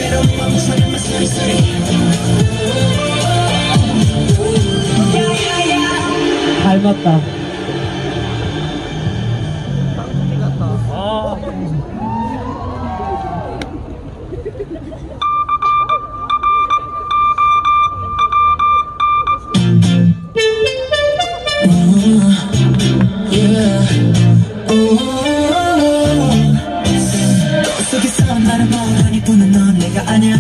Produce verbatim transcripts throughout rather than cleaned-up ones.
닮았다. 아. 속에서 나를 멍하니 보는 넌 내가 아냐.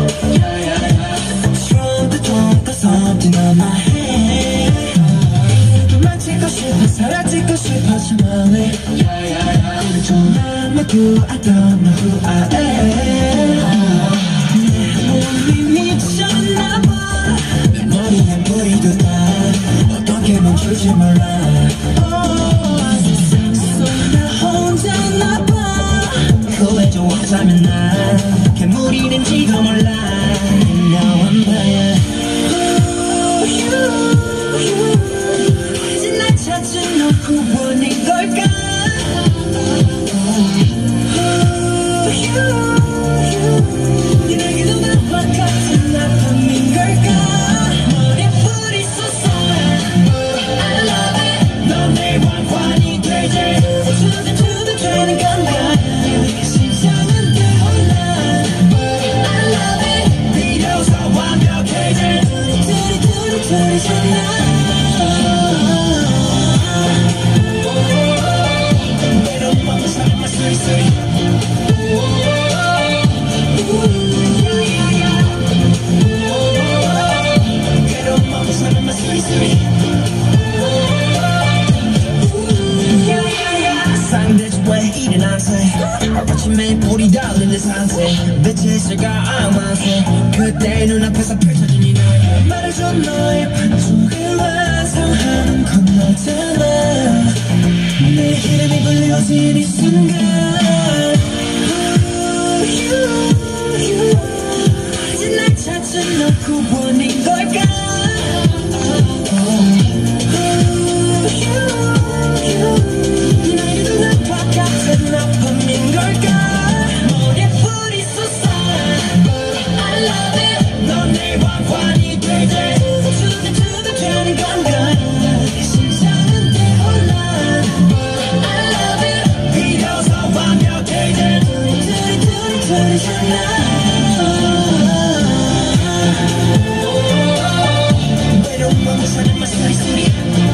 처음부터 좀 something on my head. 도망치고 싶어 사라지고 싶어 참을래. 우리 좀 남아도 I don't know who I am. 내 몸이 미쳤나봐. 내 머리엔 뿌리도 다 어떻게 멈추지 몰라. 좋아하자면 난 괴물이 된지도 몰라. Now I'm bad. 이제 날 찾은 너 구원인 걸까. 네게도 나와 같은 아픔인 걸까. 머리에 뿌리 쏟아. I love it. 넌 내 왕관이 되지. 주든 주든 되는 건가. 아침에 불이 달리는 상태 빛이 새가안 완성. 그때 눈앞에서 펼쳐진 이 날 말해줘. 너의 반쪽을 완성하는 건 너잖아. 내 이름이 불려진 이 순간. 이제 날 찾은 너 구원인 걸까. 내게도 나와 같은 아픔인 걸까. 머리에 뿌리 쏟아. I love it. 넌 내 왕관이 되지. 주든 주든 되는 건가. 심장은 대혼란. I love it. 비로소 완벽해진 둘이 둘이 둘이잖아. 외로움만 사는 말 소리 소리.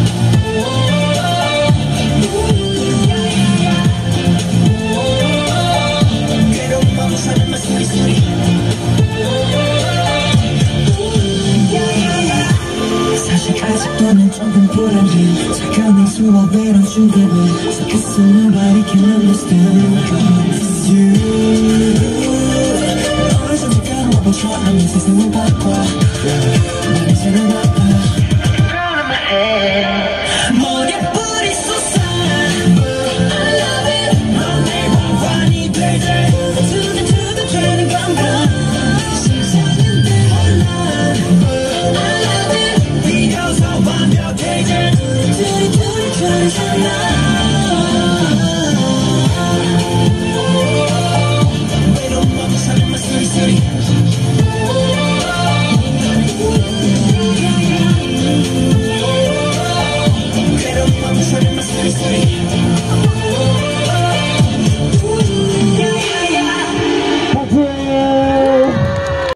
사실 아직도는 조금 불안해. 차가운 내 수와 외로운 중간에 So cause nobody can understand.